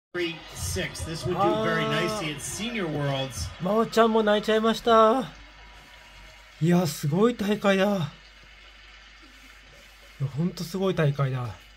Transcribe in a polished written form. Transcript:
まおちゃんも泣いちゃいました。いや、すごい大会だ。ほんとすごい大会だ。